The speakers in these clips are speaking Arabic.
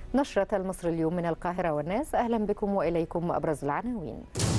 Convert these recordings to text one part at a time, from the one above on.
نشرة المصري اليوم من القاهرة والناس، أهلا بكم وإليكم أبرز العناوين.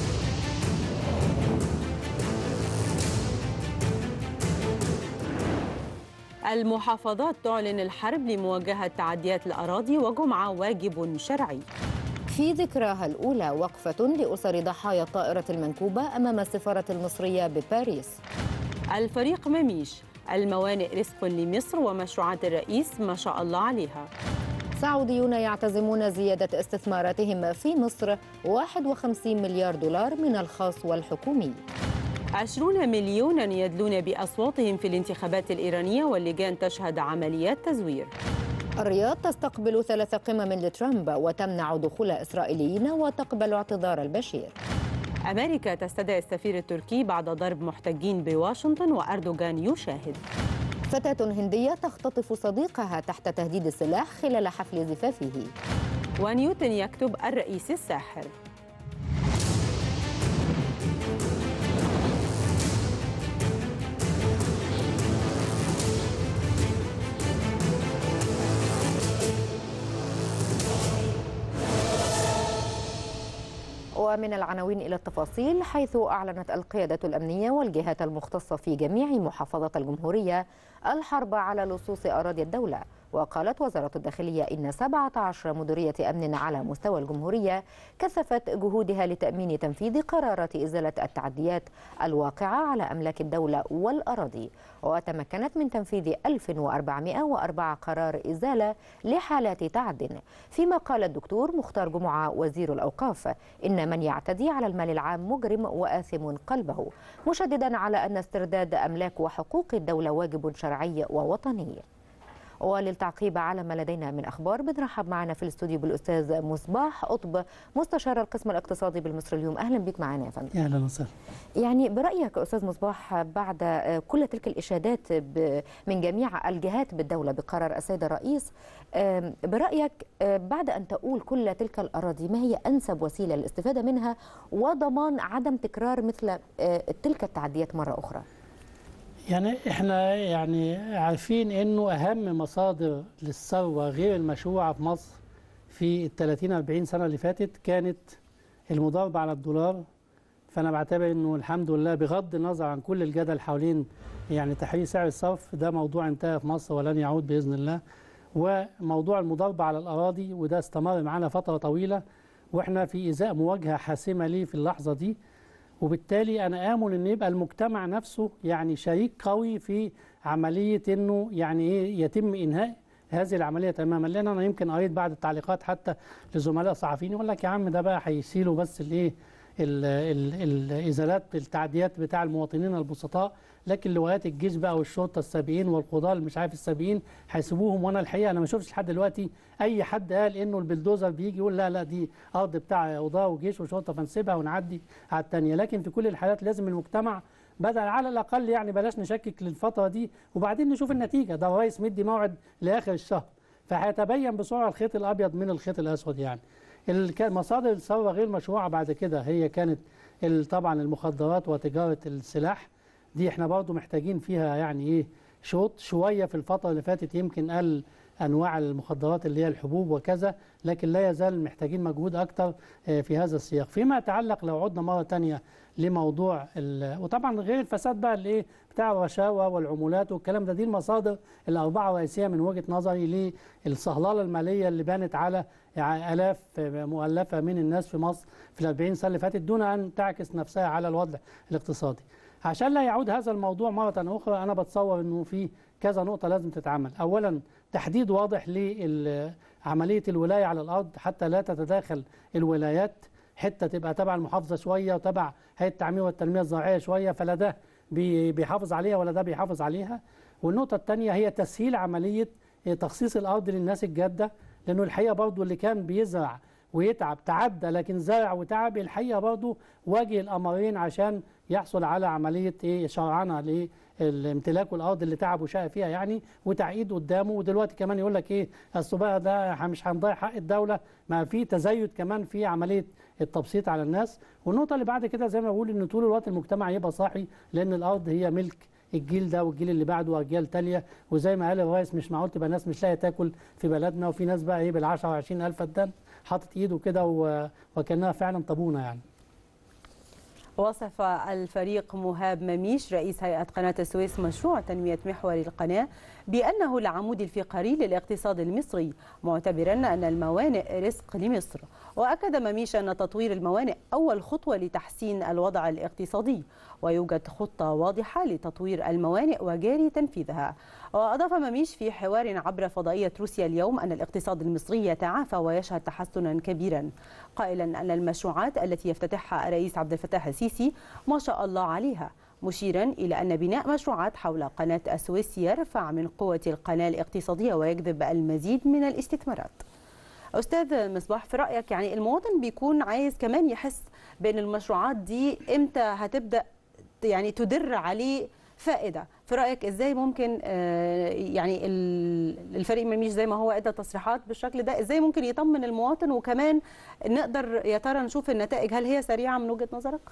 المحافظات تعلن الحرب لمواجهة تعديات الأراضي، وجمعة واجب شرعي. في ذكراها الأولى وقفة لأسر ضحايا الطائرة المنكوبة أمام السفارة المصرية بباريس. الفريق مميش، الموانئ رزق لمصر ومشروعات الرئيس ما شاء الله عليها. سعوديون يعتزمون زيادة استثماراتهم في مصر 51 مليار دولار من الخاص والحكومي. 20 مليونا يدلون بأصواتهم في الانتخابات الإيرانية، واللجان تشهد عمليات تزوير. الرياض تستقبل 3 قمم لترامب وتمنع دخول إسرائيليين وتقبل اعتذار البشير. أمريكا تستدعي السفير التركي بعد ضرب محتجين بواشنطن، وأردوغان يشاهد. فتاة هندية تختطف صديقها تحت تهديد السلاح خلال حفل زفافه. ونيوتن يكتب الرئيس الساحر. ومن العناوين إلى التفاصيل، حيث أعلنت القيادة الأمنية والجهات المختصة في جميع محافظات الجمهورية الحرب على لصوص أراضي الدولة. وقالت وزارة الداخلية إن 17 مديرية أمن على مستوى الجمهورية كثفت جهودها لتأمين تنفيذ قرارات إزالة التعديات الواقعة على أملاك الدولة والأراضي، وتمكنت من تنفيذ 1404 قرار إزالة لحالات تعد. فيما قال الدكتور مختار جمعة وزير الأوقاف إن من يعتدي على المال العام مجرم وآثم قلبه، مشددا على أن استرداد أملاك وحقوق الدولة واجب شرعي ووطني. وللتعقيب على ما لدينا من أخبار بنرحب معنا في الاستوديو بالأستاذ مصباح قطب، مستشار القسم الاقتصادي بالمصري اليوم. أهلا بك معنا يا فندم. أهلا وسهلا. يعني برأيك أستاذ مصباح، بعد كل تلك الإشادات من جميع الجهات بالدولة بقرار السيد الرئيس، برأيك بعد أن تؤول كل تلك الأراضي، ما هي أنسب وسيلة للاستفادة منها وضمان عدم تكرار مثل تلك التعديات مرة أخرى؟ يعني احنا عارفين انه اهم مصادر للثروه غير المشروعه في مصر في ال 30-40 سنه اللي فاتت كانت المضاربه على الدولار. فانا بعتبر انه الحمد لله بغض النظر عن كل الجدل حوالين تحرير سعر الصرف، ده موضوع انتهى في مصر ولن يعود باذن الله. وموضوع المضاربه على الاراضي وده استمر معنا فتره طويله، واحنا في ازاء مواجهه حاسمه ليه في اللحظه دي. وبالتالي أنا آمل أن يبقى المجتمع نفسه شريك قوي في عملية أنه يتم إنهاء هذه العملية تماما. لأن أنا يمكن قريت بعض التعليقات حتى لزملاء صحفيين يقول لك يا عم ده بقى هيشيلوا بس الإزالات التعديات بتاع المواطنين البسطاء، لكن لواءات الجيش بقى والشرطة السابقين والقضاة اللي مش عارف السابقين هيسيبوهم. وانا الحقيقه انا ما شفتش لحد دلوقتي اي حد قال انه البلدوزر بيجي يقول لا دي ارض بتاع قضاة وجيش وشرطة فنسيبها ونعدي على الثانيه. لكن في كل الحالات لازم المجتمع بدل على الاقل بلاش نشكك للفتره دي وبعدين نشوف النتيجه. ده الرئيس مدي موعد لاخر الشهر، فهيتبين بسرعه الخيط الابيض من الخيط الاسود. مصادر الثروه غير مشروعه بعد كده هي كانت طبعا المخدرات وتجاره السلاح. دي احنا برضو محتاجين فيها شوط شويه في الفتره اللي فاتت. يمكن قل انواع المخدرات اللي هي الحبوب وكذا، لكن لا يزال محتاجين مجهود اكتر في هذا السياق. فيما يتعلق لو عدنا مره ثانيه لموضوع وطبعا غير الفساد بقى بتاع الرشاوى والعمولات والكلام ده، دي المصادر الاربعه الرئيسيه من وجهه نظري للصهلله الماليه اللي بانت على آلاف مؤلفه من الناس في مصر في ال40 سنه اللي فاتت دون ان تعكس نفسها على الوضع الاقتصادي. عشان لا يعود هذا الموضوع مرة أخرى، أنا بتصور أنه في كذا نقطة لازم تتعمل. أولا تحديد واضح لعملية الولاية على الأرض حتى لا تتداخل الولايات، حتة تبقى تبع المحافظة شوية وتبع هيئة التعمير والتنمية الزراعية شوية، فلا ده بيحافظ عليها ولا ده بيحافظ عليها. والنقطة الثانية هي تسهيل عملية تخصيص الأرض للناس الجادة، لأنه الحقيقة برضو اللي كان بيزرع ويتعب تعدى لكن زرع وتعب، الحقيقة برضو واجه الأمرين عشان يحصل على عملية شرعنة لامتلاك الأرض اللي تعب وشقى فيها وتعقيد قدامه. ودلوقتي كمان يقول لك أصل بقى ده مش هنضيع حق الدولة، ما في تزايد كمان في عملية التبسيط على الناس. والنقطة اللي بعد كده زي ما بقول إن طول الوقت المجتمع يبقى صاحي، لأن الأرض هي ملك الجيل ده والجيل اللي بعده واجيال تانيه. وزي ما قال الرئيس مش معقول تبقى ناس مش لاقيه تاكل في بلدنا، وفي ناس بقى ايه بال10 و20 الف فدان حاطط ايده كده وكانها فعلا طابونه يعني. وصف الفريق مهاب مميش رئيس هيئة قناة السويس مشروع تنمية محور القناة بأنه العمود الفقري للاقتصاد المصري، معتبرا أن الموانئ رزق لمصر. وأكد مميش أن تطوير الموانئ أول خطوة لتحسين الوضع الاقتصادي، ويوجد خطة واضحة لتطوير الموانئ وجاري تنفيذها. وأضاف مميش في حوار عبر فضائية روسيا اليوم أن الاقتصاد المصري يتعافى ويشهد تحسنا كبيرا، قائلا أن المشروعات التي يفتتحها الرئيس عبد الفتاح السيسي ما شاء الله عليها، مشيرا إلى أن بناء مشروعات حول قناة السويس يرفع من قوة القناة الاقتصادية ويجذب المزيد من الاستثمارات. أستاذ مصباح، في رأيك يعني المواطن بيكون عايز كمان يحس بأن المشروعات دي إمتى هتبدأ يعني تدر عليه فائدة؟ في رأيك إزاي ممكن يعني الفريق مميش زي ما هو ادى تصريحات بالشكل ده، إزاي ممكن يطمن المواطن وكمان نقدر يا ترى نشوف النتائج هل هي سريعة من وجهة نظرك؟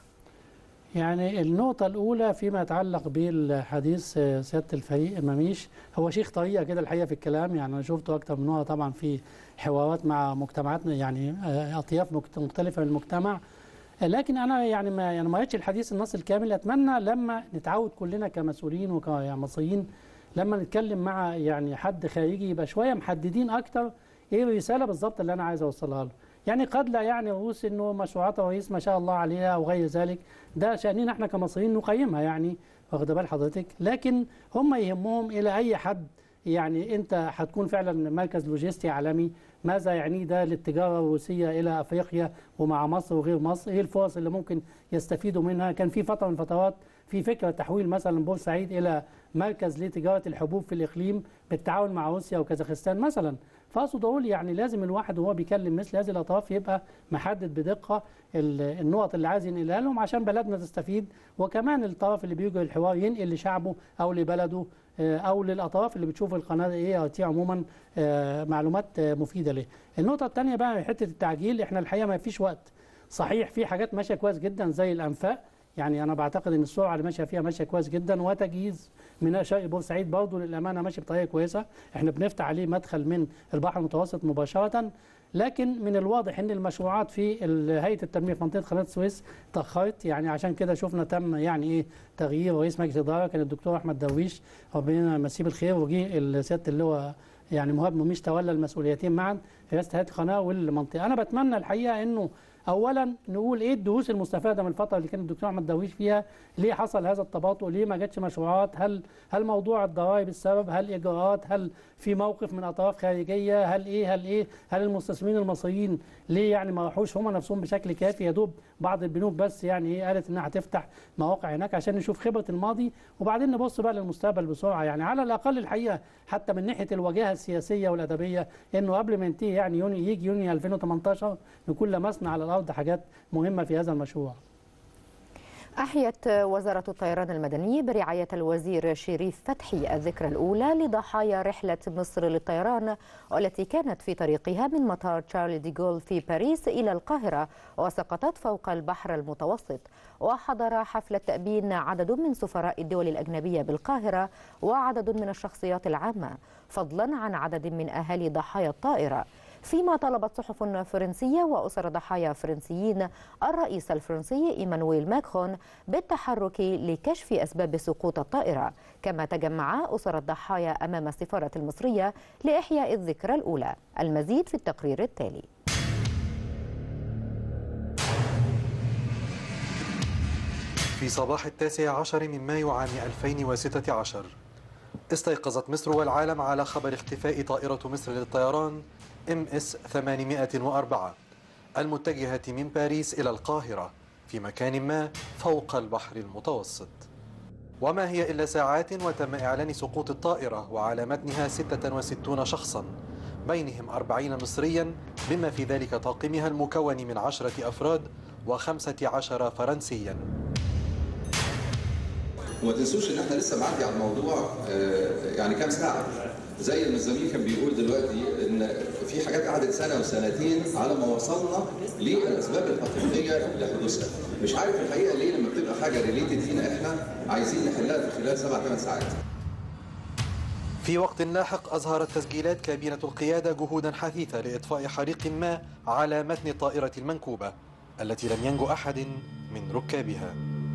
يعني النقطة الأولى فيما يتعلق بالحديث سيادة الفريق مميش، هو شيخ طريقة كده الحقيقة في الكلام. يعني أنا شفته أكتر من مرة طبعا في حوارات مع مجتمعاتنا، يعني أطياف مختلفة من المجتمع. لكن أنا يعني ما قريتش الحديث النص الكامل. أتمنى لما نتعود كلنا كمسؤولين وكمصريين لما نتكلم مع يعني حد خارجي يبقى شوية محددين أكتر إيه الرسالة بالظبط اللي أنا عايز أوصلها له. يعني قد لا يعني الروس انه مشروعات الرئيس ما شاء الله عليها او غير ذلك، ده شأننا احنا كمصريين نقيمها يعني، واخد بال حضرتك. لكن هم يهمهم الى اي حد يعني انت هتكون فعلا مركز لوجستي عالمي، ماذا يعني ده للتجاره الروسيه الى افريقيا ومع مصر وغير مصر؟ ايه الفرص اللي ممكن يستفيدوا منها؟ كان في فتره من الفترات في فكره تحويل مثلا بورسعيد الى مركز لتجاره الحبوب في الاقليم بالتعاون مع روسيا وكازاخستان مثلا. فاقصد اقول يعني لازم الواحد وهو بيكلم مثل هذه الاطراف يبقى محدد بدقه النقط اللي عايز ينقلها لهم عشان بلدنا تستفيد، وكمان الطرف اللي بيجري الحوار ينقل لشعبه او لبلده او للاطراف اللي بتشوف القناه ايه دي عموما معلومات مفيده ليه. النقطه الثانيه بقى حته التعجيل، احنا الحقيقه ما فيش وقت. صحيح في حاجات ماشيه كويس جدا زي الانفاق، يعني انا بعتقد ان السرعه اللي ماشيه فيها ماشيه كويس جدا، وتجهيز ميناء شرق بورسعيد برضه للامانه ماشي بطريقه كويسه، احنا بنفتح عليه مدخل من البحر المتوسط مباشره. لكن من الواضح ان المشروعات في هيئه التنميه في منطقه قناه السويس تاخرت، يعني عشان كده شفنا تم يعني ايه تغيير رئيس مجلس الاداره كان الدكتور احمد درويش ربنا يمسيه بالخير، وجه سياده اللي هو يعني مهاب مميش تولى المسؤوليتين معا في رئاسه هيئه القناه والمنطقه. انا بتمنى الحقيقه انه اولا نقول ايه الدروس المستفاده من الفتره اللي كان الدكتور احمد درويش فيها، ليه حصل هذا التباطؤ، ليه ما جاتش مشروعات، هل موضوع الضرائب السبب، هل اجراءات، هل في موقف من اطراف خارجيه، هل المستثمرين المصريين ليه يعني ما راحوش هم نفسهم بشكل كافي؟ يا دوب بعض البنوك بس يعني ايه قالت انها هتفتح مواقع هناك عشان نشوف خبره الماضي وبعدين نبص بقى للمستقبل بسرعه. يعني على الاقل الحقيقه حتى من ناحيه الواجهه السياسيه والادبيه انه قبل ما ينتهي يعني يجي يونيو 2018 نكون لمسنا على الارض حاجات مهمه في هذا المشروع. أحيت وزارة الطيران المدني برعاية الوزير شريف فتحي الذكرى الأولى لضحايا رحلة مصر للطيران والتي كانت في طريقها من مطار شارل دي غول في باريس إلى القاهرة وسقطت فوق البحر المتوسط. وحضر حفل التأبين عدد من سفراء الدول الأجنبية بالقاهرة وعدد من الشخصيات العامة، فضلا عن عدد من أهالي ضحايا الطائرة. فيما طلبت صحف فرنسية وأسر ضحايا فرنسيين الرئيس الفرنسي إيمانويل ماكرون بالتحرك لكشف أسباب سقوط الطائرة، كما تجمع أسر الضحايا أمام السفارة المصرية لإحياء الذكرى الأولى. المزيد في التقرير التالي. في صباح 19 من مايو عام 2016 استيقظت مصر والعالم على خبر اختفاء طائرة مصر للطيران MS 804 المتجهة من باريس إلى القاهرة في مكان ما فوق البحر المتوسط. وما هي إلا ساعات وتم إعلان سقوط الطائرة وعلى متنها 66 شخصا بينهم 40 مصريا بما في ذلك طاقمها المكون من 10 أفراد و15 فرنسيا. وما تنسوش ان احنا لسه معدي على الموضوع يعني كام ساعه، زي ما الزميل كان بيقول دلوقتي ان في حاجات قعدت سنه وسنتين على ما وصلنا للاسباب الحقيقيه لحدوثها. مش عارف الحقيقه ليه لما بتبقى حاجه ريليتد فينا احنا عايزين نحلها في خلال 7-8 ساعات. في وقت لاحق أظهرت تسجيلات كابينة القيادة جهودا حثيثة لإطفاء حريق ما على متن الطائرة المنكوبة التي لم ينجو أحد من ركابها.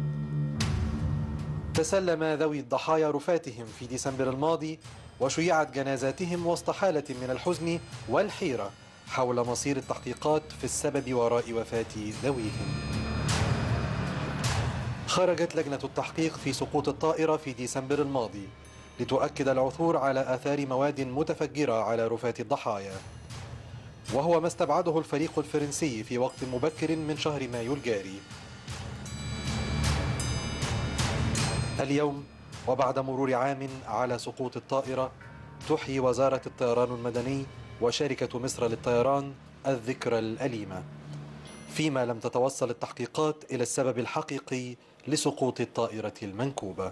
تسلم ذوي الضحايا رفاتهم في ديسمبر الماضي، وشيعت جنازاتهم وسط حالة من الحزن والحيرة حول مصير التحقيقات في السبب وراء وفاة ذويهم. خرجت لجنة التحقيق في سقوط الطائرة في ديسمبر الماضي لتؤكد العثور على آثار مواد متفجرة على رفات الضحايا، وهو ما استبعده الفريق الفرنسي في وقت مبكر من شهر مايو الجاري. اليوم وبعد مرور عام على سقوط الطائرة، تحيي وزارة الطيران المدني وشركة مصر للطيران الذكرى الأليمة، فيما لم تتوصل التحقيقات إلى السبب الحقيقي لسقوط الطائرة المنكوبة.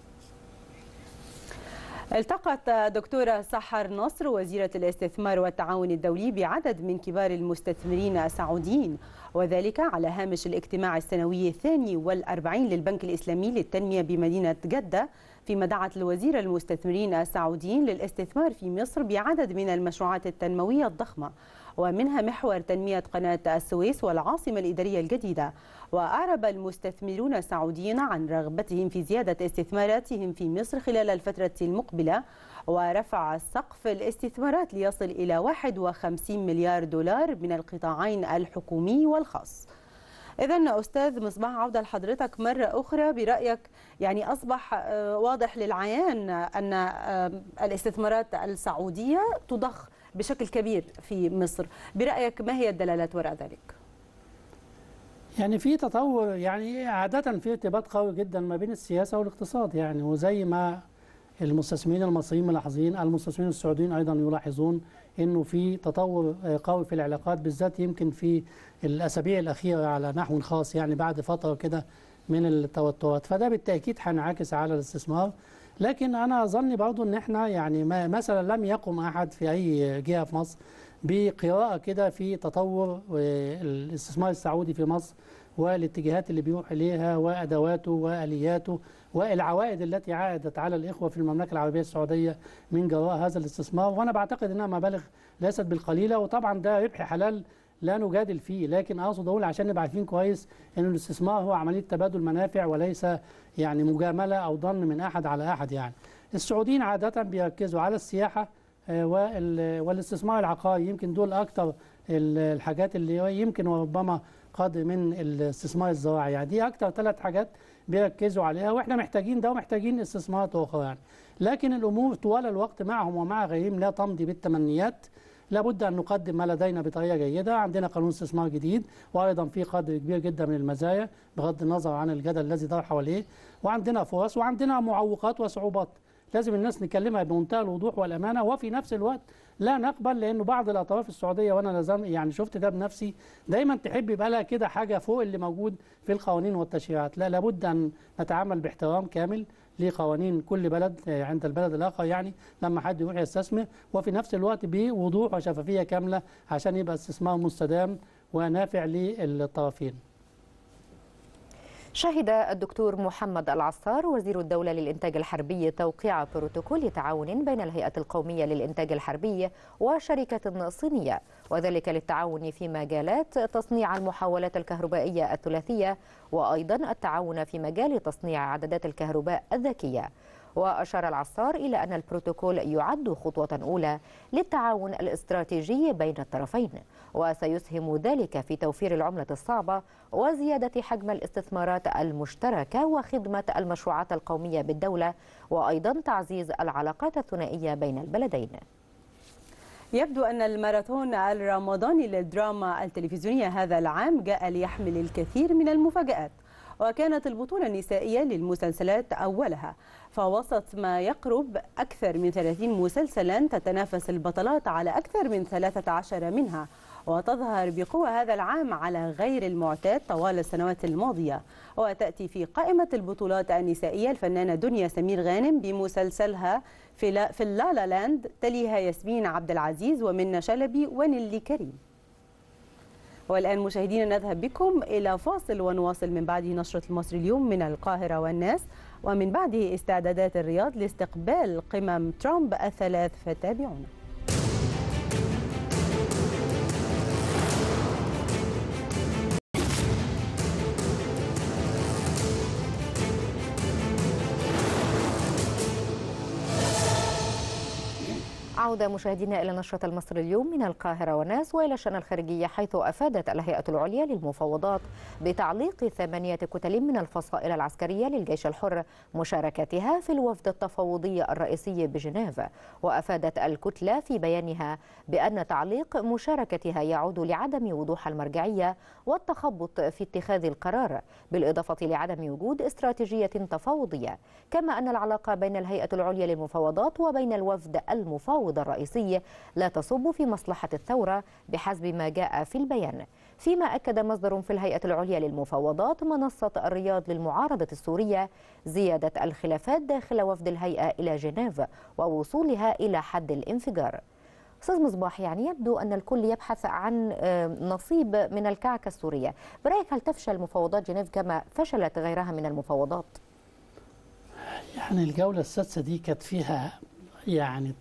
التقت دكتورة سحر نصر وزيرة الاستثمار والتعاون الدولي بعدد من كبار المستثمرين السعوديين، وذلك على هامش الاجتماع السنوي الثاني والأربعين للبنك الإسلامي للتنمية بمدينة جدة، فيما دعت الوزير المستثمرين السعوديين للاستثمار في مصر بعدد من المشروعات التنموية الضخمة، ومنها محور تنمية قناة السويس والعاصمة الإدارية الجديدة. وأعرب المستثمرون السعوديين عن رغبتهم في زيادة استثماراتهم في مصر خلال الفترة المقبلة، ورفع سقف الاستثمارات ليصل إلى 51 مليار دولار من القطاعين الحكومي والخاص. إذن أستاذ مصباح، عودة لحضرتك مرة أخرى، برأيك يعني أصبح واضح للعيان أن الاستثمارات السعودية تضخ بشكل كبير في مصر، برأيك ما هي الدلالات وراء ذلك؟ يعني في تطور، يعني عادة في ارتباط قوي جدا ما بين السياسة والاقتصاد، يعني وزي ما المستثمرين المصريين ملاحظين، المستثمرين السعوديين أيضا يلاحظون أنه في تطور قوي في العلاقات، بالذات يمكن في الأسابيع الأخيرة على نحو خاص، يعني بعد فترة كده من التوترات، فده بالتأكيد هينعكس على الاستثمار. لكن أنا أظن برضو أن احنا يعني مثلا لم يقم أحد في أي جهة في مصر بقراءة كده في تطور الاستثمار السعودي في مصر والاتجاهات اللي بيروح إليها وأدواته وآلياته والعوائد التي عادت على الإخوة في المملكة العربية السعودية من جراء هذا الاستثمار، وأنا بعتقد أنها مبالغ ليست بالقليلة، وطبعا ده ربح حلال لا نجادل فيه. لكن أقصد أقول عشان نبقى عارفين كويس أن الاستثمار هو عملية تبادل منافع وليس يعني مجاملة أو ظن من أحد على أحد. يعني السعوديين عادة بيركزوا على السياحة والاستثمار العقاري، يمكن دول أكتر الحاجات اللي يمكن وربما قدر من الاستثمار الزراعي، يعني دي أكتر 3 حاجات بيركزوا عليها، وإحنا محتاجين ده ومحتاجين استثمارات أخرى يعني. لكن الأمور طوال الوقت معهم ومع غيرهم لا تمضي بالتمنيات، لابد أن نقدم ما لدينا بطريقة جيدة. عندنا قانون استثمار جديد وأيضا في قدر كبير جدا من المزايا بغض النظر عن الجدل الذي دار حواليه، وعندنا فرص وعندنا معوقات وصعوبات لازم الناس نكلمها بمنتهى الوضوح والأمانة، وفي نفس الوقت لا نقبل، لأنه بعض الأطراف السعودية وأنا لازم يعني شفت ده بنفسي دايما تحب يبقى لها كده حاجة فوق اللي موجود في القوانين والتشريعات. لا، لابد أن نتعامل باحترام كامل لقوانين كل بلد عند البلد الآخر، يعني لما حد يروح يستثمر، وفي نفس الوقت بوضوح وشفافية كاملة عشان يبقى استثمار مستدام ونافع للطرفين. شهد الدكتور محمد العصار وزير الدولة للإنتاج الحربي توقيع بروتوكول تعاون بين الهيئة القومية للإنتاج الحربي وشركة صينية، وذلك للتعاون في مجالات تصنيع المحولات الكهربائية الثلاثية، وأيضا التعاون في مجال تصنيع عدادات الكهرباء الذكية. وأشار العصار إلى أن البروتوكول يعد خطوة أولى للتعاون الاستراتيجي بين الطرفين، وسيسهم ذلك في توفير العملة الصعبة وزيادة حجم الاستثمارات المشتركة وخدمة المشروعات القومية بالدولة، وأيضا تعزيز العلاقات الثنائية بين البلدين. يبدو أن الماراثون الرمضاني للدراما التلفزيونية هذا العام جاء ليحمل الكثير من المفاجآت، وكانت البطولة النسائية للمسلسلات أولها، فوسط ما يقرب أكثر من 30 مسلسلا تتنافس البطلات على أكثر من 13 منها، وتظهر بقوة هذا العام على غير المعتاد طوال السنوات الماضية. وتأتي في قائمة البطولات النسائية الفنانة دنيا سمير غانم بمسلسلها في اللالا لاند، تليها ياسمين عبد العزيز ومنى شلبي ونيلي كريم. والآن مشاهدينا نذهب بكم إلى فاصل ونواصل من بعده نشرة المصري اليوم من القاهرة والناس، ومن بعده استعدادات الرياض لاستقبال قمم ترامب الثلاث، فتابعونا. عودة مشاهدينا إلى نشرة المصري اليوم من القاهرة والناس وإلى الشأن الخارجية، حيث أفادت الهيئة العليا للمفاوضات بتعليق 8 كتل من الفصائل العسكرية للجيش الحر مشاركتها في الوفد التفاوضي الرئيسي بجنيف. وأفادت الكتلة في بيانها بأن تعليق مشاركتها يعود لعدم وضوح المرجعية والتخبط في اتخاذ القرار، بالإضافة لعدم وجود استراتيجية تفاوضية، كما أن العلاقة بين الهيئة العليا للمفاوضات وبين الوفد المفاوض الرئيسي لا تصب في مصلحة الثورة بحسب ما جاء في البيان. فيما أكد مصدر في الهيئة العليا للمفاوضات منصة الرياض للمعارضة السورية زيادة الخلافات داخل وفد الهيئة إلى جنيف ووصولها إلى حد الانفجار. أستاذ مصباح، يعني يبدو أن الكل يبحث عن نصيب من الكعكة السورية، برأيك هل تفشل مفاوضات جنيف كما فشلت غيرها من المفاوضات؟ يعني الجولة السادسة دي كانت فيها يعني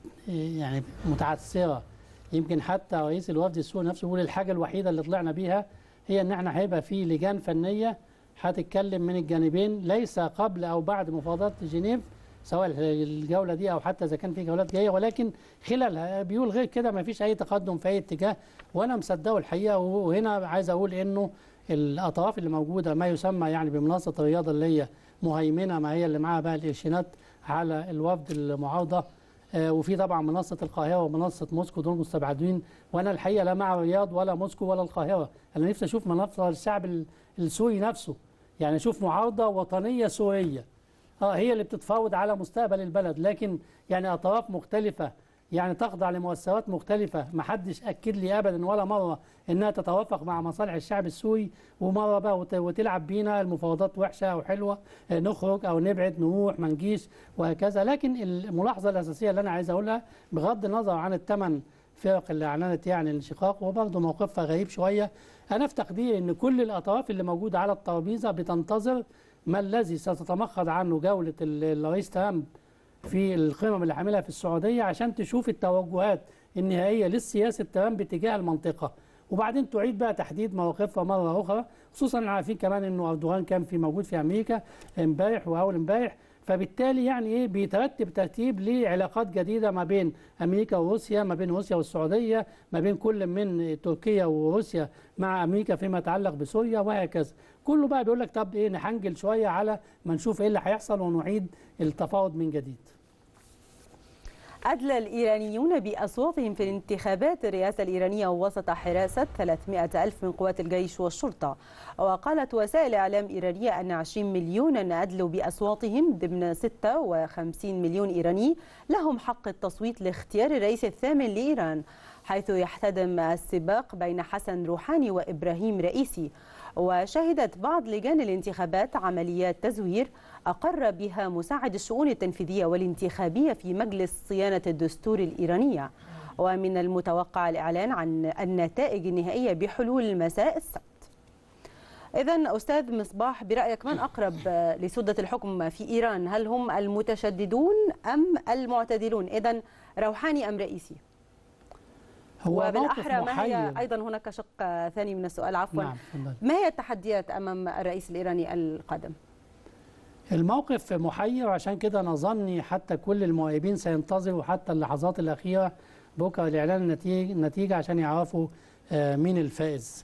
متعثرة. يمكن حتى رئيس الوفد السوري نفسه يقول الحاجة الوحيدة اللي طلعنا بيها هي ان احنا هيبقى في لجان فنية هتتكلم من الجانبين ليس قبل او بعد مفاوضات جنيف، سواء الجولة دي او حتى اذا كان في جولات جاية، ولكن خلالها بيقول غير كده ما فيش اي تقدم في اي اتجاه، وانا مصدقه الحقيقة. وهنا عايز اقول انه الاطراف اللي موجودة ما يسمى يعني بمنصة الرياضة اللي هي مهيمنة، ما هي اللي معاها بقى الإرشادات على الوفد المعارضة، وفي طبعا منصة القاهرة ومنصة موسكو، دول مستبعدين. وانا الحقيقة لا مع الرياض ولا موسكو ولا القاهرة، انا نفسي اشوف منصة الشعب السوري نفسه، يعني اشوف معارضة وطنية سورية هي اللي بتتفاوض على مستقبل البلد، لكن يعني اطراف مختلفة يعني تخضع لمؤسسات مختلفة، ما حدش أكد لي أبدا ولا مرة إنها تتوافق مع مصالح الشعب السوري، ومرة بقى وتلعب بينا المفاوضات وحشة أو حلوة، نخرج أو نبعد نروح ما نجيش وهكذا. لكن الملاحظة الأساسية اللي أنا عايز أقولها بغض النظر عن الثمان فرق اللي أعلنت يعني الانشقاق وبرضه موقفها غريب شوية، أنا في تقديري إن كل الأطراف اللي موجودة على الترابيزة بتنتظر ما الذي ستتمخض عنه جولة الرئيس ترامب في القمم اللي عاملها في السعودية عشان تشوف التوجهات النهائية للسياسة ترامب تجاه المنطقة، وبعدين تعيد بقى تحديد مواقفها مرة أخرى، خصوصا عارفين كمان إنه أردوغان كان موجود في أمريكا امبارح وأول امبارح، فبالتالي يعني إيه بيترتب ترتيب لعلاقات جديدة ما بين أمريكا وروسيا، ما بين روسيا والسعودية، ما بين كل من تركيا وروسيا مع أمريكا فيما يتعلق بسوريا وهكذا. كله بقى بيقول لك طب إيه نحنجل شوية على ما نشوف إيه اللي هيحصل ونعيد التفاوض من جديد. أدلى الإيرانيون بأصواتهم في الانتخابات الرئاسة الإيرانية وسط حراسة 300 ألف من قوات الجيش والشرطة. وقالت وسائل إعلام إيرانية أن 20 مليونا أدلوا بأصواتهم ضمن 56 مليون إيراني لهم حق التصويت لاختيار الرئيس الثامن لإيران، حيث يحتدم السباق بين حسن روحاني وإبراهيم رئيسي. وشهدت بعض لجان الانتخابات عمليات تزوير أقر بها مساعد الشؤون التنفيذية والانتخابية في مجلس صيانة الدستور الإيرانية، ومن المتوقع الإعلان عن النتائج النهائية بحلول مساء السبت. إذن أستاذ مصباح، برأيك من أقرب لسدة الحكم في إيران؟ هل هم المتشددون أم المعتدلون؟ إذن روحاني أم رئيسي؟ وبالأحرى ما هي أيضا هناك شق ثاني من السؤال عفوا، نعم. ما هي التحديات أمام الرئيس الإيراني القادم؟ الموقف محير، عشان كده أنا ظني حتى كل المراقبين سينتظروا حتى اللحظات الأخيرة بكرة لإعلان النتيجة عشان يعرفوا مين الفائز.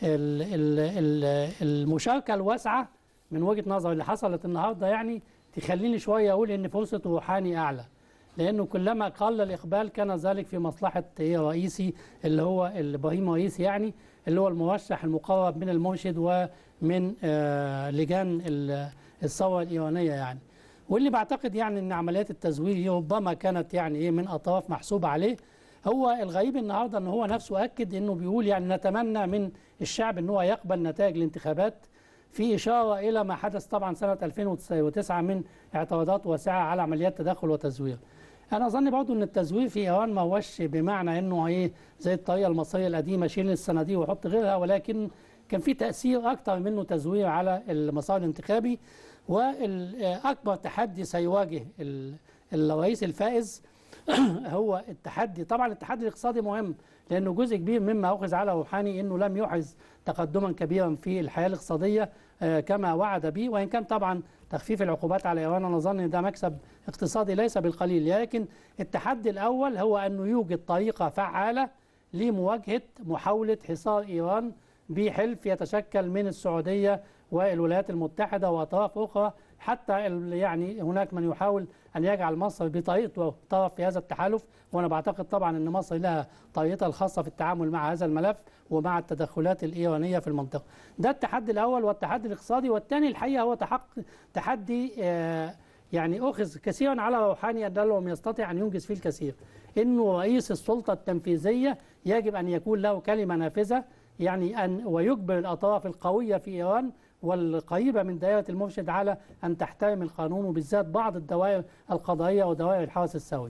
المشاركة الواسعة من وجهة نظر اللي حصلت النهاردة يعني تخليني شوية أقول إن فرصة روحاني أعلى، لأنه كلما قل الإقبال كان ذلك في مصلحة رئيسي اللي هو إبراهيم رئيسي، يعني اللي هو المرشح المقرب من المرشد ومن لجان الثورة الإيرانية يعني. واللي بعتقد يعني أن عمليات التزوير ربما كانت يعني من أطراف محسوبة عليه، هو الغريب النهارده ان هو نفسه اكد انه بيقول يعني نتمنى من الشعب ان هو يقبل نتائج الانتخابات، في اشاره الى ما حدث طبعا سنه 2009 من اعتراضات واسعه على عمليات تدخل وتزوير. انا اظن برضه ان التزوير في ايران ما هوش بمعنى انه ايه زي الطريقه المصريه القديمه شيل الصناديق وحط غيرها، ولكن كان في تاثير اكثر منه تزوير على المسار الانتخابي. واكبر تحدي سيواجه الرئيس الفائز هو التحدي، طبعا التحدي الاقتصادي مهم لانه جزء كبير مما اخذ على روحاني انه لم يحرز تقدما كبيرا في الحياه الاقتصاديه كما وعد به، وان كان طبعا تخفيف العقوبات على ايران انا اظن ان ده مكسب اقتصادي ليس بالقليل، لكن التحدي الاول هو انه يوجد طريقه فعاله لمواجهه محاوله حصار ايران بحلف يتشكل من السعوديه والولايات المتحده واطراف اخرى، حتى يعني هناك من يحاول ان يجعل مصر بطريقته طرف في هذا التحالف، وانا بعتقد طبعا ان مصر لها طريقتها الخاصه في التعامل مع هذا الملف ومع التدخلات الايرانيه في المنطقه. ده التحدي الاول والتحدي الاقتصادي، والثاني الحقيقه هو تحدي يعني اخذ كثيرا على روحاني ان لم يستطع ان ينجز فيه الكثير، انه رئيس السلطه التنفيذيه يجب ان يكون له كلمه نافذه، يعني ويجبر الاطراف القويه في ايران والقريبة من دائرة المرشد على أن تحترم القانون، وبالذات بعض الدوائر القضائية ودوائر الحرس السوي.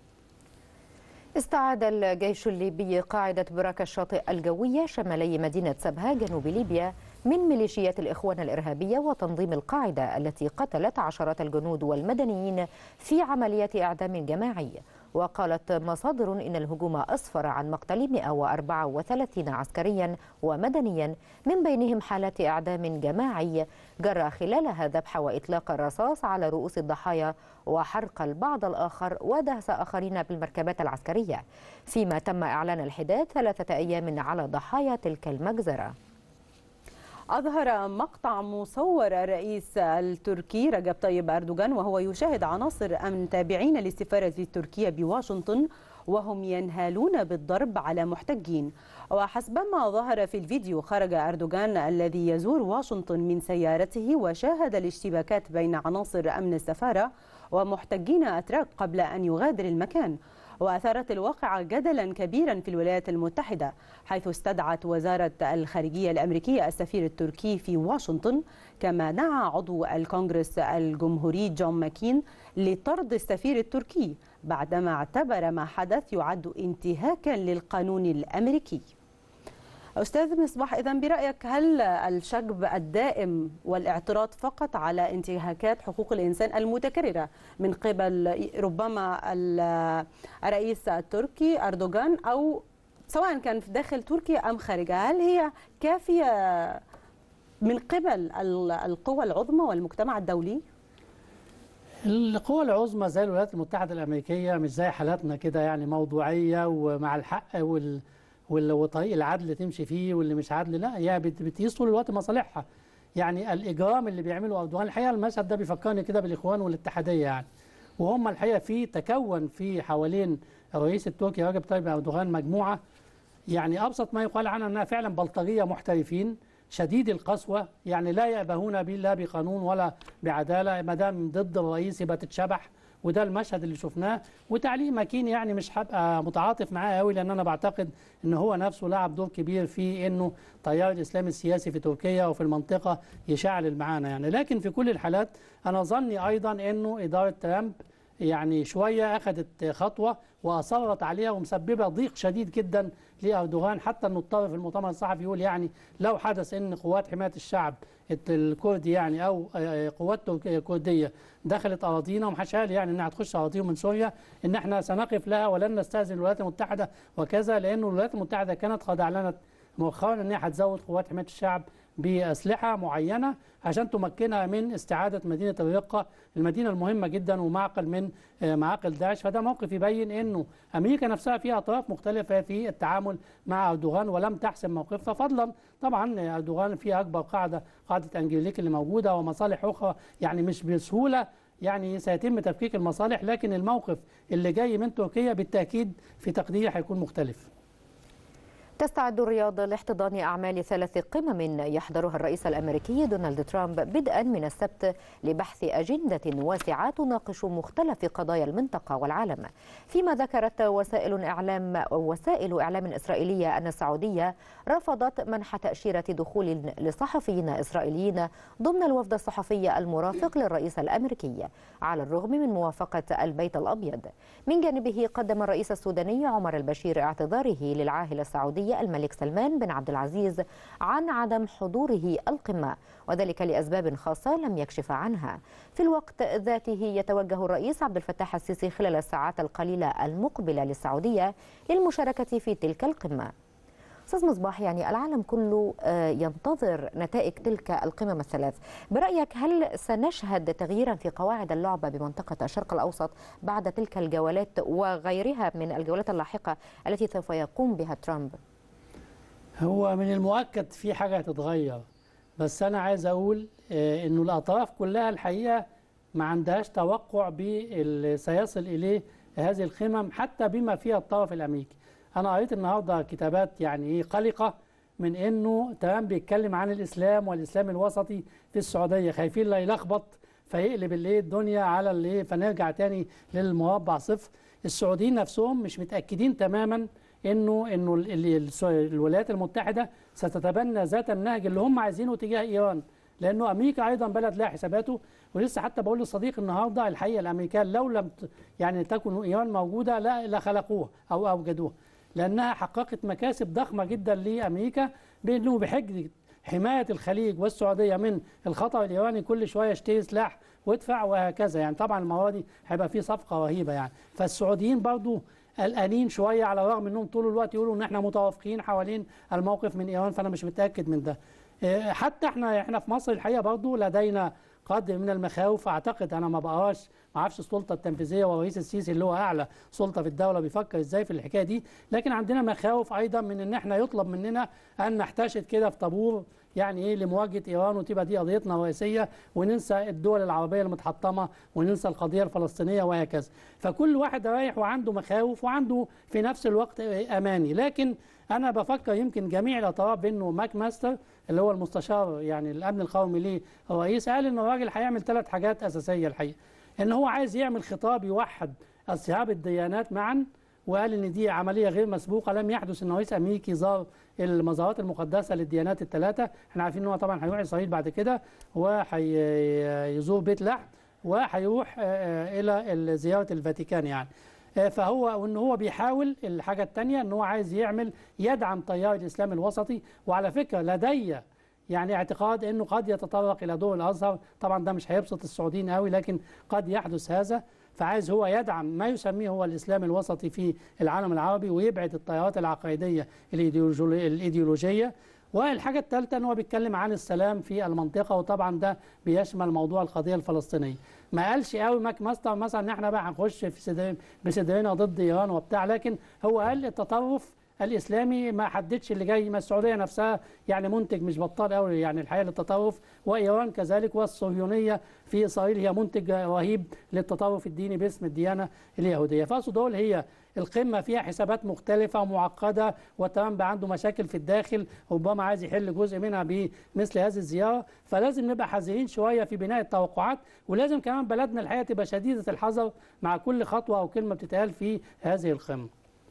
استعاد الجيش الليبي قاعدة براكة الشاطئ الجوية شمالي مدينة سبها جنوب ليبيا من ميليشيات الإخوان الإرهابية وتنظيم القاعدة التي قتلت عشرات الجنود والمدنيين في عمليات إعدام جماعي. وقالت مصادر إن الهجوم أسفر عن مقتل 134 عسكريا ومدنيا من بينهم حالات إعدام جماعي جرى خلالها ذبح وإطلاق الرصاص على رؤوس الضحايا وحرق البعض الآخر ودهس آخرين بالمركبات العسكرية، فيما تم إعلان الحداد 3 أيام على ضحايا تلك المجزرة. أظهر مقطع مصور الرئيس التركي رجب طيب أردوغان وهو يشاهد عناصر أمن تابعين للسفارة التركية بواشنطن وهم ينهالون بالضرب على محتجين. وحسب ما ظهر في الفيديو خرج أردوغان الذي يزور واشنطن من سيارته وشاهد الاشتباكات بين عناصر أمن السفارة ومحتجين أتراك قبل أن يغادر المكان. وأثارت الواقعة جدلا كبيرا في الولايات المتحدة، حيث استدعت وزارة الخارجية الأمريكية السفير التركي في واشنطن، كما دعا عضو الكونغرس الجمهوري جون ماكين لطرد السفير التركي بعدما اعتبر ما حدث يعد انتهاكا للقانون الأمريكي. أستاذ مصباح، إذن برأيك هل الشغب الدائم والاعتراض فقط على انتهاكات حقوق الإنسان المتكررة من قبل ربما الرئيس التركي أردوغان أو سواء كان في داخل تركيا أم خارجها، هل هي كافية من قبل القوى العظمى والمجتمع الدولي؟ القوى العظمى زي الولايات المتحدة الأمريكية مش زي حالاتنا كده يعني موضوعية ومع الحق وطريق العدل تمشي فيه واللي مش عدل، لا هي بتقيس طول الوقت مصالحها. يعني الإجرام اللي بيعمله أردوغان الحقيقة المشهد ده بيفكرني كده بالإخوان والاتحادية يعني، وهم الحقيقة تكون في حوالين الرئيس التركي رجب طيب أردوغان مجموعة يعني أبسط ما يقال عنها أنها فعلا بلطجية محترفين شديد القسوة، يعني لا يأبهون لا بقانون ولا بعدالة، ما دام ضد الرئيس يبقى تتشبح، وده المشهد اللي شفناه. وتعليق ماكين يعني مش هبقى متعاطف معاه قوي، لان انا بعتقد ان هو نفسه لعب دور كبير في انه تيار الاسلام السياسي في تركيا وفي المنطقه يشعل معانا يعني. لكن في كل الحالات انا ظني ايضا انه اداره ترامب يعني شويه اخذت خطوه واصرت عليها ومسببه ضيق شديد جدا لاردوغان، حتى انه اضطر في المؤتمر الصحفي يقول يعني لو حدث ان قوات حمايه الشعب الكردي يعني او قوات كرديه دخلت اراضينا ومحدش قال يعني انها هتخش اراضيهم من سوريا ان احنا سنقف لها ولن نستاذن الولايات المتحده وكذا، لانه الولايات المتحده كانت قد اعلنت مؤخرا ان هي هتزود قوات حمايه الشعب باسلحه معينه عشان تمكنها من استعاده مدينه الرقه، المدينه المهمه جدا ومعقل من معاقل داعش. فده موقف يبين انه امريكا نفسها فيها اطراف مختلفه في التعامل مع اردوغان ولم تحسم موقفها، فضلا طبعا اردوغان فيها اكبر قاعده انجليك اللي موجوده ومصالح اخرى يعني مش بسهوله يعني سيتم تفكيك المصالح، لكن الموقف اللي جاي من تركيا بالتاكيد في تقديري هيكون مختلف. تستعد الرياض لاحتضان أعمال 3 قمم يحضرها الرئيس الأمريكي دونالد ترامب بدءا من السبت لبحث أجندة واسعة تناقش مختلف قضايا المنطقة والعالم. فيما ذكرت وسائل إعلام إسرائيلية أن السعودية رفضت منح تأشيرة دخول لصحفيين إسرائيليين ضمن الوفد الصحفي المرافق للرئيس الأمريكي على الرغم من موافقة البيت الأبيض. من جانبه قدم الرئيس السوداني عمر البشير اعتذاره للعاهل السعودي الملك سلمان بن عبد العزيز عن عدم حضوره القمة، وذلك لأسباب خاصة لم يكشف عنها. في الوقت ذاته يتوجه الرئيس عبد الفتاح السيسي خلال الساعات القليلة المقبلة للسعودية للمشاركة في تلك القمة. أستاذ مصباح، يعني العالم كله ينتظر نتائج تلك القمم الثلاث، برأيك هل سنشهد تغييرا في قواعد اللعبة بمنطقة الشرق الأوسط بعد تلك الجولات وغيرها من الجولات اللاحقة التي سوف يقوم بها ترامب؟ هو من المؤكد في حاجة هتتغير، بس أنا عايز أقول إنه الأطراف كلها الحقيقة ما عندهاش توقع باللي سيصل إليه هذه القمم حتى بما فيها الطرف الأمريكي. أنا قريت النهارده كتابات يعني قلقة من إنه ترامب بيتكلم عن الإسلام والإسلام الوسطي في السعودية، خايفين لا يلخبط فيقلب الدنيا على فنرجع تاني للمربع صفر. السعوديين نفسهم مش متأكدين تماما إنه الولايات المتحدة ستتبنى ذات النهج اللي هم عايزينه تجاه إيران، لأنه أمريكا أيضا بلد لها حساباته. ولسه حتى بقول لصديق النهارده الحقيقة الأمريكان لو لم يعني تكن إيران موجودة لا خلقوها أو أوجدوها، لأنها حققت مكاسب ضخمة جدا لأمريكا بأنه بحجة حماية الخليج والسعودية من الخطر الإيراني كل شوية اشتري سلاح وادفع وهكذا. يعني طبعا المرة دي هيبقى في صفقة رهيبة يعني. فالسعوديين برضو قلقانين شوية على الرغم أنهم طول الوقت يقولوا أن احنا متوافقين حوالين الموقف من إيران، فأنا مش متأكد من ده. حتى احنا في مصر الحقيقة برضو لدينا قدر من المخاوف. اعتقد انا ما اعرفش السلطه التنفيذيه والرئيس السيسي اللي هو اعلى سلطه في الدوله بيفكر ازاي في الحكايه دي، لكن عندنا مخاوف ايضا من ان احنا يطلب مننا ان نحتشد كده في طابور يعني لمواجهه ايران وتبقى دي قضيتنا الرئيسيه وننسى الدول العربيه المتحطمه وننسى القضيه الفلسطينيه وهكذا. فكل واحد رايح وعنده مخاوف وعنده في نفس الوقت اماني. لكن انا بفكر يمكن جميع الاطراف بانه ماك ماستر اللي هو المستشار يعني الامن القومي ليه الرئيس قال ان الراجل هيعمل 3 حاجات اساسيه الحقيقه. ان هو عايز يعمل خطاب يوحد اصحاب الديانات معا، وقال ان دي عمليه غير مسبوقه، لم يحدث ان رئيس امريكي زار المزارات المقدسه للديانات ال3. احنا عارفين ان هو طبعا هيروح اسرائيل بعد كده وهيزور بيت لحم وهيروح الى زياره الفاتيكان يعني. فهو وان هو بيحاول. الحاجه الثانيه ان هو عايز يدعم تيار الاسلام الوسطي، وعلى فكره لدي يعني اعتقاد انه قد يتطرق الى ضوء الازهر، طبعا ده مش هيبسط السعوديين قوي لكن قد يحدث هذا. فعايز هو يدعم ما يسميه هو الاسلام الوسطي في العالم العربي ويبعد التيارات العقائديه الايديولوجيه. والحاجه الثالثه ان هو بيتكلم عن السلام في المنطقه، وطبعا ده بيشمل موضوع القضيه الفلسطينيه. ما قالش قوي ماك ماستر مثلا ان احنا بقى هنخش في بصدرنا ضد ايران وبتاع، لكن هو قال التطرف الاسلامي ما حددش اللي جاي. ما السعوديه نفسها يعني منتج مش بطال قوي يعني الحقيقه للتطرف، وايران كذلك، والصهيونيه في اسرائيل هي منتج رهيب للتطرف الديني باسم الديانه اليهوديه. فاقصد اقول هي القمه فيها حسابات مختلفه ومعقده، وترامب عنده مشاكل في الداخل ربما عايز يحل جزء منها بمثل هذه الزياره. فلازم نبقى حذرين شويه في بناء التوقعات، ولازم كمان بلدنا الحقيقه تبقى شديده الحذر مع كل خطوه او كلمه بتتقال في هذه القمه.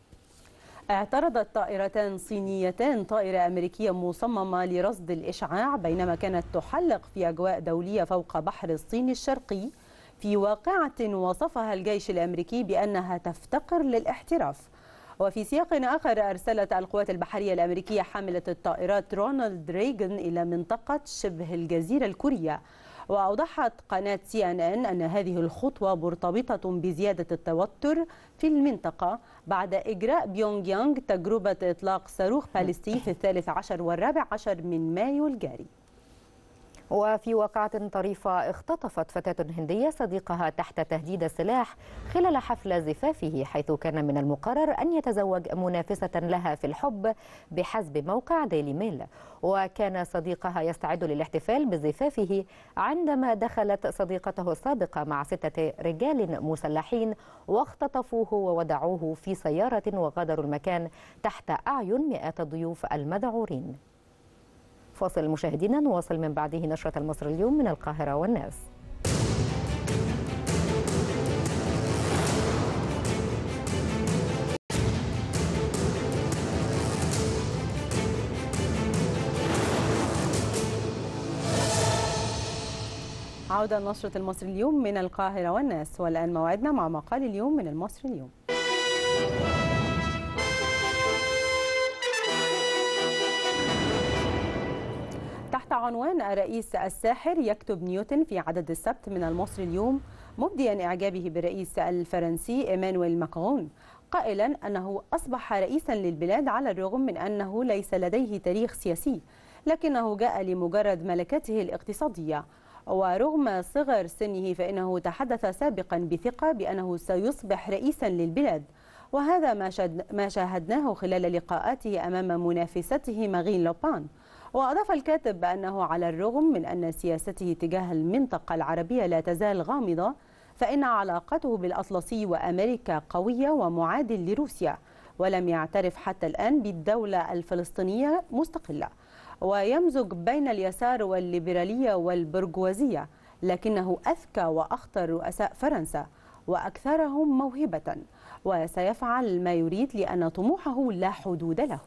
اعترضت طائرتان صينيتان طائرة أمريكية مصممة لرصد الإشعاع بينما كانت تحلق في أجواء دولية فوق بحر الصين الشرقي في واقعة وصفها الجيش الأمريكي بأنها تفتقر للاحتراف. وفي سياق آخر أرسلت القوات البحرية الأمريكية حاملة الطائرات رونالد ريغان إلى منطقة شبه الجزيرة الكورية. وأوضحت قناة CNN أن هذه الخطوة مرتبطة بزيادة التوتر في المنطقة بعد إجراء بيونغ يانغ تجربة إطلاق صاروخ باليستي في 13 و14 من مايو الجاري. وفي واقعة طريفة اختطفت فتاة هندية صديقها تحت تهديد السلاح خلال حفل زفافه، حيث كان من المقرر أن يتزوج منافسة لها في الحب بحسب موقع ديلي ميل. وكان صديقها يستعد للاحتفال بزفافه عندما دخلت صديقته السابقة مع 6 رجال مسلحين واختطفوه وودعوه في سيارة وغادروا المكان تحت أعين مئات الضيوف المذعورين. فاصل مشاهدينا، نواصل من بعده نشرة المصري اليوم من القاهرة والناس. عودة نشرة المصري اليوم من القاهرة والناس، والآن موعدنا مع مقال اليوم من المصري اليوم. تحت عنوان الرئيس الساحر، يكتب نيوتن في عدد السبت من المصري اليوم مبديا إعجابه بالرئيس الفرنسي إيمانويل ماكرون، قائلا أنه أصبح رئيسا للبلاد على الرغم من أنه ليس لديه تاريخ سياسي، لكنه جاء لمجرد ملكته الاقتصادية. ورغم صغر سنه فإنه تحدث سابقا بثقة بأنه سيصبح رئيسا للبلاد، وهذا ما شاهدناه خلال لقاءاته أمام منافسته مارين لوبان. وأضاف الكاتب بأنه على الرغم من أن سياسته تجاه المنطقة العربية لا تزال غامضة، فإن علاقته بالأطلسي وأمريكا قوية ومعادل لروسيا، ولم يعترف حتى الآن بالدولة الفلسطينية مستقلة، ويمزج بين اليسار والليبرالية والبرجوازية، لكنه أذكى وأخطر رؤساء فرنسا وأكثرهم موهبة، وسيفعل ما يريد لأن طموحه لا حدود له.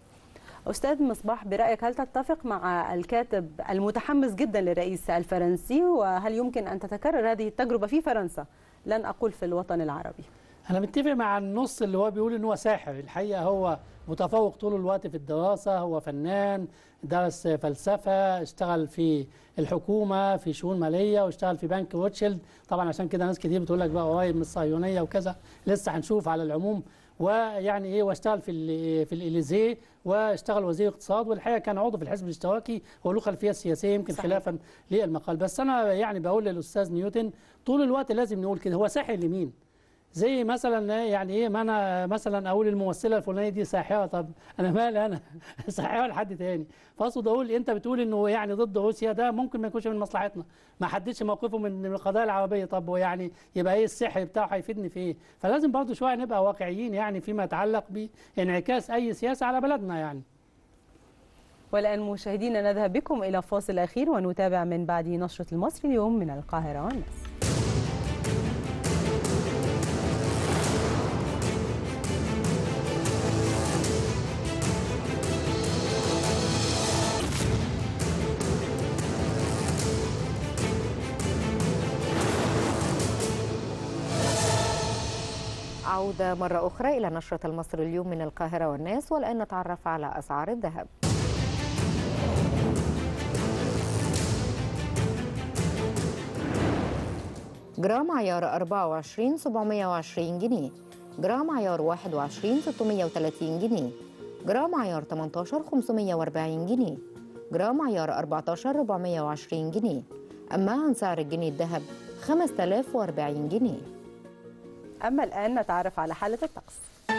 أستاذ مصباح، برأيك هل تتفق مع الكاتب المتحمس جدا للرئيس الفرنسي، وهل يمكن أن تتكرر هذه التجربة في فرنسا، لن أقول في الوطن العربي؟ أنا متفق مع النص اللي هو بيقول إن هو ساحر. الحقيقة هو متفوق طول الوقت في الدراسة، هو فنان، درس فلسفة، اشتغل في الحكومة في شؤون مالية، واشتغل في بنك روتشيلد. طبعا عشان كده ناس كتير بتقول لك بقى قريب من الصهيونية وكذا، لسه هنشوف على العموم. ويعني ايه، واشتغل في الإليزيه، واشتغل وزير اقتصاد، والحقيقه كان عضو في الحزب الاشتراكي وله خلفيه سياسيه يمكن صحيح. خلافا للمقال. بس انا يعني بقول للاستاذ نيوتن طول الوقت لازم نقول كده، هو ساحر لمين؟ زي مثلا يعني ايه، ما انا مثلا اقول الممثله الفلانيه دي ساحره، طب انا مالي انا ساحره لحد تاني. فاقصد اقول انت بتقول انه يعني ضد روسيا، ده ممكن ما يكونش من مصلحتنا، ما حددش موقفه من القضايا العربيه، طب ويعني يبقى ايه السحر بتاعه هيفيدني في ايه؟ فلازم برضه شويه نبقى واقعيين يعني فيما يتعلق بانعكاس اي سياسه على بلدنا يعني. والآن مشاهدينا نذهب بكم إلى فاصل أخير ونتابع من بعد نشرة المصري اليوم من القاهرة والناس. عودة مرة أخرى إلى نشرة المصري اليوم من القاهرة والناس، والآن نتعرف على أسعار الذهب. جرام عيار 24 720 جنيه، جرام عيار 21 630 جنيه، جرام عيار 18 540 جنيه، جرام عيار 14 420 جنيه. أما عن سعر الجنيه الذهب 5040 جنيه. أما الآن نتعرف على حالة الطقس.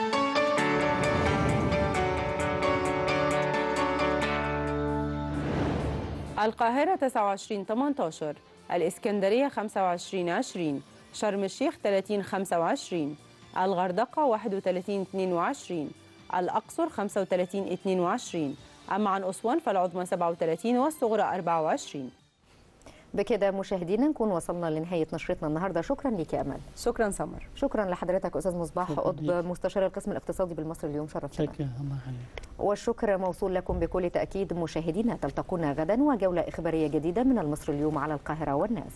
القاهرة 29-18، الإسكندرية 25-20، شرم الشيخ 30-25، الغردقة 31-22، الأقصر 35-22. أما عن أسوان فالعظمى 37 والصغرى 24. بكده مشاهدينا نكون وصلنا لنهاية نشرتنا النهاردة. شكرا لك يا أمل. شكرا سمر. شكرا لحضرتك أستاذ مصباح قطب مستشار القسم الاقتصادي بالمصري اليوم، شرفتنا. شكرا، الله يخليك. والشكر موصول لكم بكل تأكيد. مشاهدينا تلتقونا غدا وجولة إخبارية جديدة من المصري اليوم على القاهرة والناس.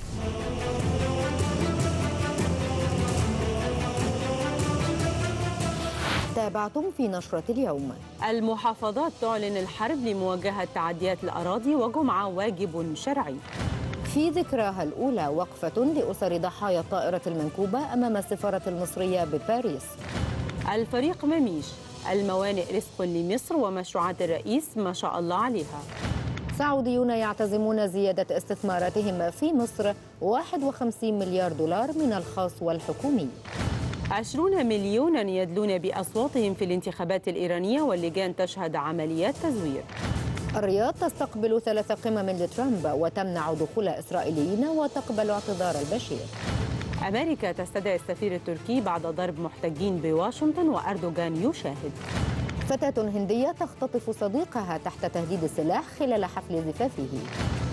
تابعتم في نشرة اليوم. المحافظات تعلن الحرب لمواجهة تعديات الأراضي، وجمعة واجب شرعي. في ذكراها الأولى وقفة لأسر ضحايا الطائرة المنكوبة أمام السفارة المصرية بباريس. الفريق مميش، الموانئ رزق لمصر ومشروعات الرئيس ما شاء الله عليها. سعوديون يعتزمون زيادة استثماراتهم في مصر 51 مليار دولار من الخاص والحكومي. 20 مليونا يدلون بأصواتهم في الانتخابات الإيرانية واللجان تشهد عمليات تزوير. الرياض تستقبل 3 قمم لترامب وتمنع دخول إسرائيليين وتقبل اعتذار البشير. أمريكا تستدعي السفير التركي بعد ضرب محتجين بواشنطن وأردوغان يشاهد. فتاة هندية تختطف صديقها تحت تهديد السلاح خلال حفل زفافه.